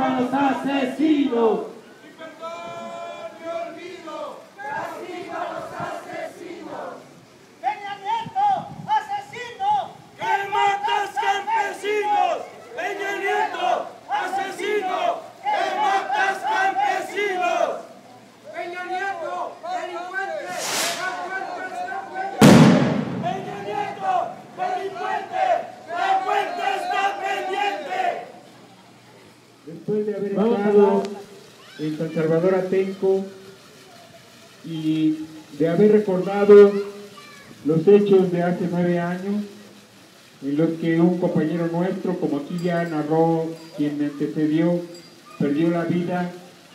¡Castigo a los asesinos! Peña Nieto, asesino. ¡Que matas campesinos! ¡Peña Nieto, asesino! ¡Que matas campesinos! Peña Nieto, delincuente, ¡Peña Nieto, delincuente! ¡La cuenta está pendiente! Después de haber estado en San Salvador Atenco y de haber recordado los hechos de hace 9 años, en los que un compañero nuestro, como aquí ya narró quien me antecedió, perdió la vida,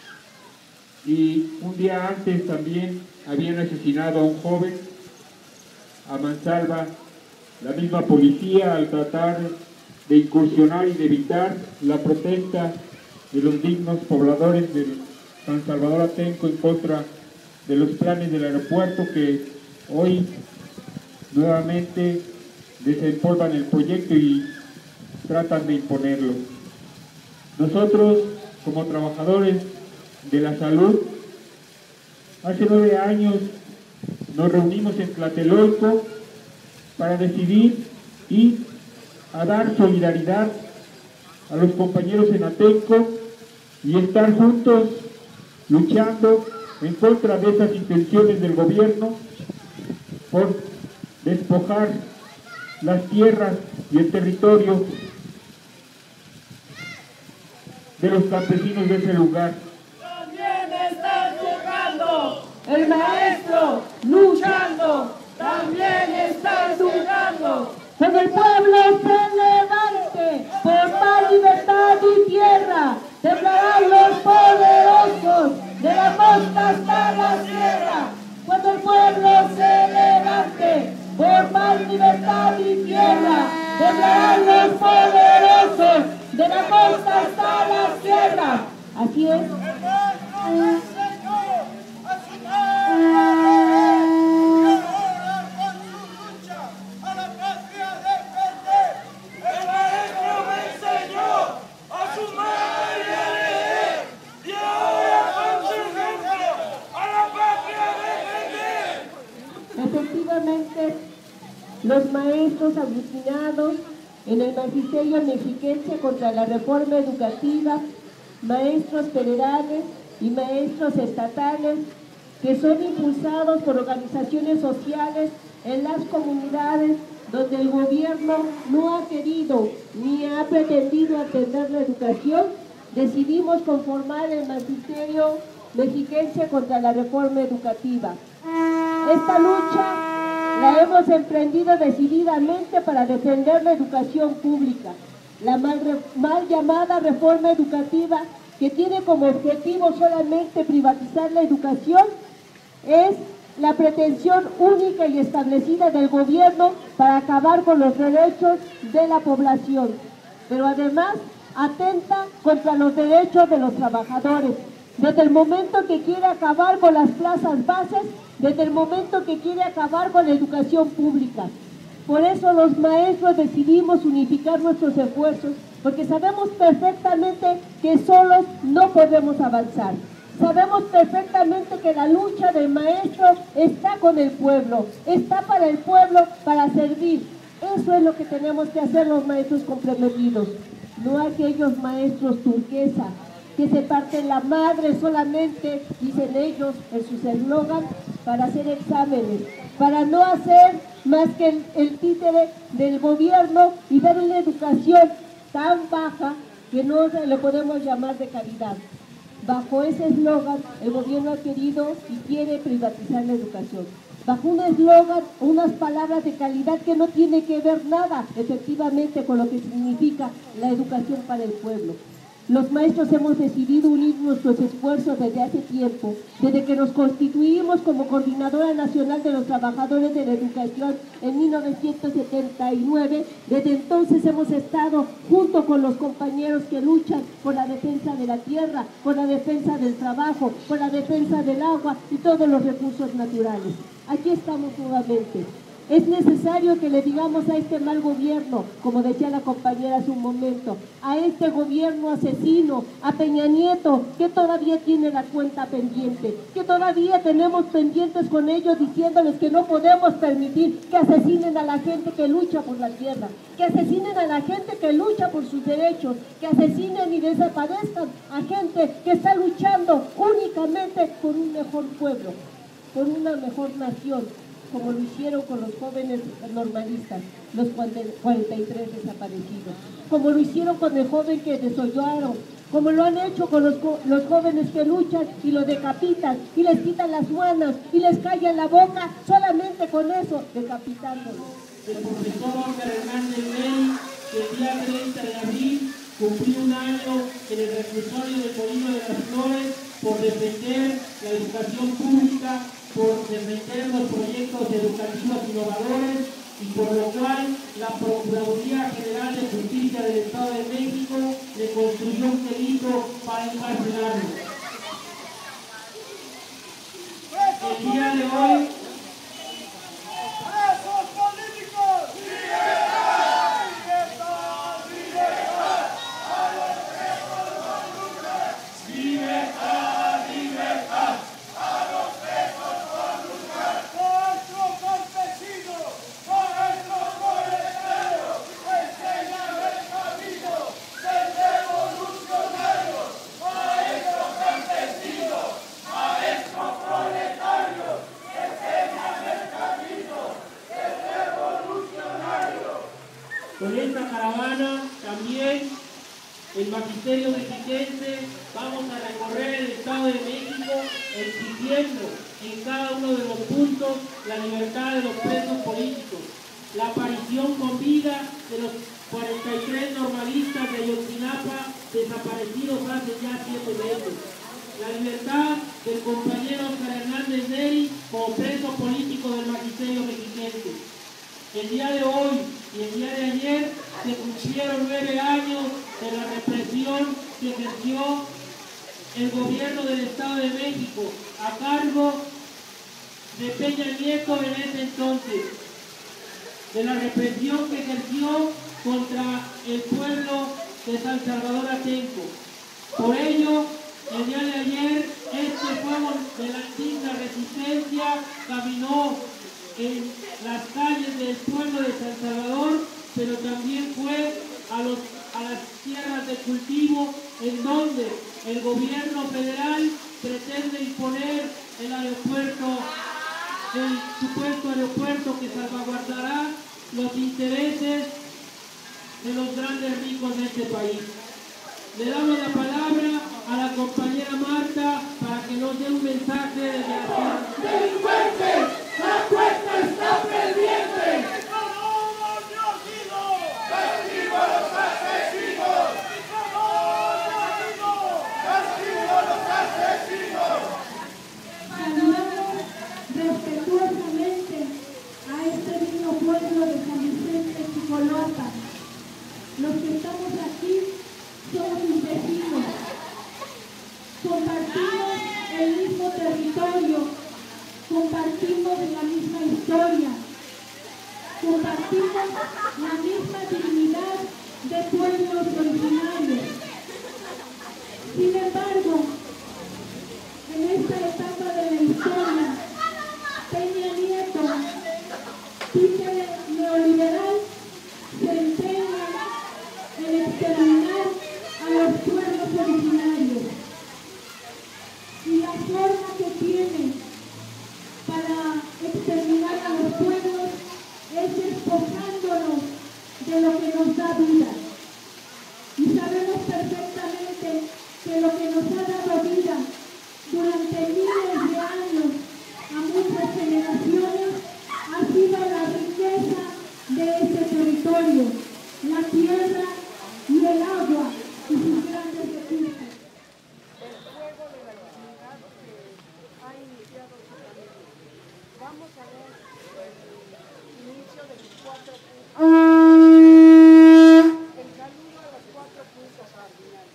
y un día antes también habían asesinado a un joven a mansalva, la misma policía, al tratar de incursionar y de evitar la protesta de los dignos pobladores de San Salvador Atenco en contra de los planes del aeropuerto, que hoy nuevamente desempolvan el proyecto y tratan de imponerlo. Nosotros, como trabajadores de la salud, hace 9 años nos reunimos en Tlatelolco para decidir y a dar solidaridad a los compañeros en Atenco y estar juntos luchando en contra de esas intenciones del gobierno por despojar las tierras y el territorio de los campesinos de ese lugar. También está llegando el maestro luchando, también está luchando. Cuando el pueblo se levante por paz, libertad y tierra, temblarán los poderosos de la costa hasta la sierra. Cuando el pueblo se levante por paz, libertad y tierra, temblarán los poderosos de la costa hasta la sierra. Así es. Efectivamente, los maestros aglutinados en el magisterio mexiquense contra la reforma educativa, maestros federales y maestros estatales que son impulsados por organizaciones sociales en las comunidades donde el gobierno no ha querido ni ha pretendido atender la educación, decidimos conformar el magisterio mexiquense contra la reforma educativa. Esta lucha la hemos emprendido decididamente para defender la educación pública, la mal llamada reforma educativa, que tiene como objetivo solamente privatizar la educación, es la pretensión única y establecida del gobierno para acabar con los derechos de la población, pero además atenta contra los derechos de los trabajadores, desde el momento que quiere acabar con las plazas bases, desde el momento que quiere acabar con la educación pública. Por eso los maestros decidimos unificar nuestros esfuerzos, porque sabemos perfectamente que solos no podemos avanzar. Sabemos perfectamente que la lucha del maestro está con el pueblo, está para el pueblo, para servir. Eso es lo que tenemos que hacer los maestros comprometidos, no aquellos maestros turquesa que se parten la madre solamente, dicen ellos en sus eslogan, para hacer exámenes, para no hacer más que el títere del gobierno y dar una educación tan baja que no le podemos llamar de calidad. Bajo ese eslogan, el gobierno ha querido y quiere privatizar la educación. Bajo un eslogan, unas palabras de calidad que no tiene que ver nada, efectivamente, con lo que significa la educación para el pueblo. Los maestros hemos decidido unir nuestros esfuerzos desde hace tiempo, desde que nos constituimos como Coordinadora Nacional de los Trabajadores de la Educación en 1979. Desde entonces hemos estado junto con los compañeros que luchan por la defensa de la tierra, por la defensa del trabajo, por la defensa del agua y todos los recursos naturales. Aquí estamos nuevamente. Es necesario que le digamos a este mal gobierno, como decía la compañera hace un momento, a este gobierno asesino, a Peña Nieto, que todavía tiene la cuenta pendiente, que todavía tenemos pendientes con ellos diciéndoles que no podemos permitir que asesinen a la gente que lucha por la tierra, que asesinen a la gente que lucha por sus derechos, que asesinen y desaparezcan a gente que está luchando únicamente por un mejor pueblo, por una mejor nación, como lo hicieron con los jóvenes normalistas, los 43 desaparecidos, como lo hicieron con el joven que desollaron, como lo han hecho con los jóvenes que luchan y los decapitan y les quitan las manos y les callan la boca solamente con eso, decapitándolos. El profesor Oscar Hernández Neri, que el día 30 de abril cumplió un año en el reclusorio de Molino de las Flores por defender la educación pública, por defender los proyectos educativos innovadores y por lo cual la Procuraduría General de Justicia del Estado de México le construyó un delito para encarcelarlo. El día de hoy, ¡Presos políticos! ¡Libertad! ¡Libertad! ¡Libertad! ¡A los presos con lugar! ¡Libertad! ¡Libertad! ¡A los presos con lugar! ¡Nuestros campesinos! ¡Nuestros proletarios! ¡Enseñan el camino del revolucionario! ¡Maestros campesinos! ¡Maestros proletarios! ¡Enseñan el camino del revolucionario! con esta caravana también el magisterio mexiquense vamos a recorrer el Estado de México exigiendo en cada uno de los puntos la libertad de los presos políticos, la aparición con vida de los 43 normalistas de Ayotzinapa desaparecidos hace ya 7 meses, la libertad del compañero Oscar Hernández Neri como preso político del magisterio mexiquense. El día de hoy y el día de ayer se cumplieron 9 años de la represión que ejerció el gobierno del Estado de México a cargo de Peña Nieto en ese entonces, de la represión que ejerció contra el pueblo de San Salvador Atenco. Por ello, el día de ayer, este fuego de la antigua resistencia caminó en las calles del pueblo de San Salvador, pero también fue a las tierras de cultivo en donde el gobierno federal pretende imponer el aeropuerto, el supuesto aeropuerto que salvaguardará los intereses de los grandes ricos de este país. Le damos la palabra a la compañera Marta para que nos dé un mensaje de reacción. ¡Delincuentes! ¡La cuenta está pendiente! ¡Ganamos Diosino! ¡Castigo a los asesinos! ¡Ganamos Diosino! ¡Castigo a los asesinos! Saludamos respetuosamente a este digno pueblo de San Vicente Chicolapa. Los que estamos aquí somos sus vecinos. Compartimos el mismo territorio, compartimos la misma historia, compartimos la misma dignidad de pueblos originarios. Sin embargo, en esta etapa de la historia, Peña Nieto, títere neoliberal, se empeña en exterminar a los pueblos originarios. Y la forma que tiene para exterminar a los pueblos es despojándonos de lo que nos da vida. Y sabemos perfectamente que lo que nos ha dado vida durante miles de años a muchas generaciones ha sido la riqueza de ese territorio, la tierra y el agua y sus grandes recursos. El fuego de la dignidad que ha iniciado su camino. Vamos a ver el inicio de los 4 puntos. El saludo a los 4 puntos cardinales.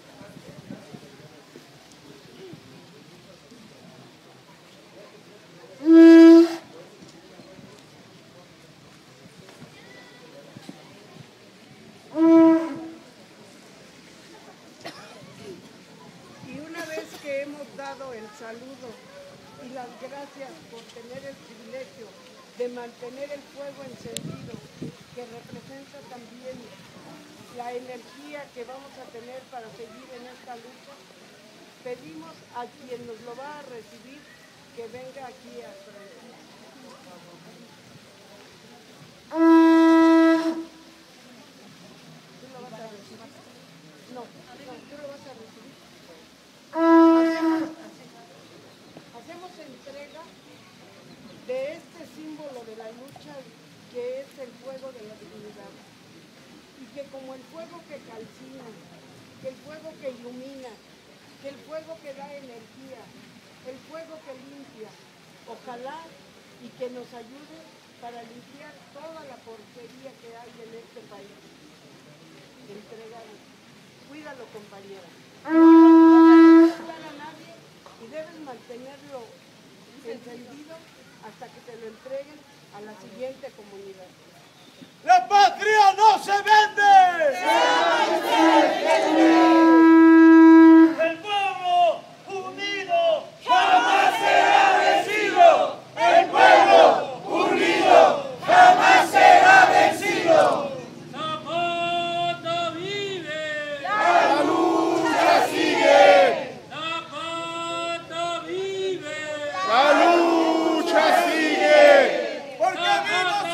dado el saludo y las gracias por tener el privilegio de mantener el fuego encendido, que representa también la energía que vamos a tener para seguir en esta lucha. Pedimos a quien nos lo va a recibir que venga aquí a frente. ¿Tú lo vas a recibir? No, tú lo vas a recibir. Hacemos entrega de este símbolo de la lucha que es el fuego de la dignidad. Y que como el fuego que calcina, que el fuego que ilumina, que el fuego que da energía, el fuego que limpia, ojalá y que nos ayude para limpiar toda la porquería que hay en este país. Entregado. Cuídalo, compañera. No le vas a nadie y debes mantenerlo encendido hasta que te lo entreguen a la siguiente comunidad. ¡La patria no se vende! ¡El pueblo unido jamás será vencido! ¡El pueblo unido jamás será vencido! Zapata vive. ¡La lucha sigue! Zapata vive. ¡La lucha sigue! ¡Porque viva